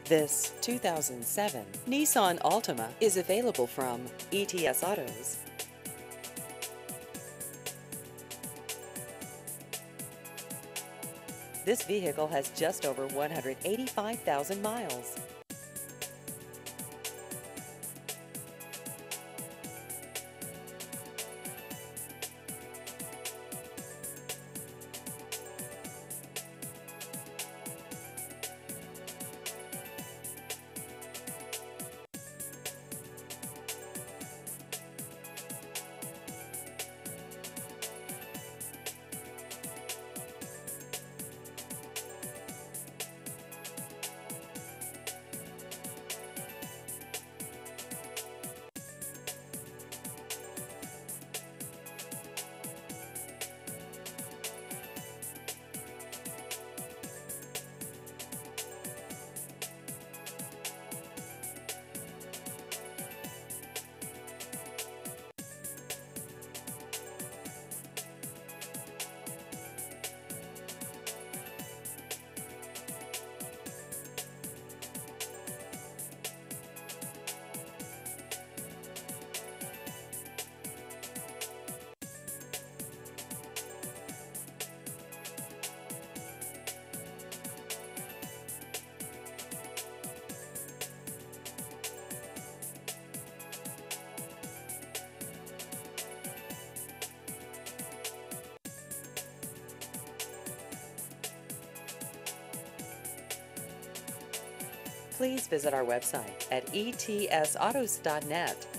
This 2007 Nissan Altima is available from ETS Autos. This vehicle has just over 185,000 miles. Please visit our website at etsautos.net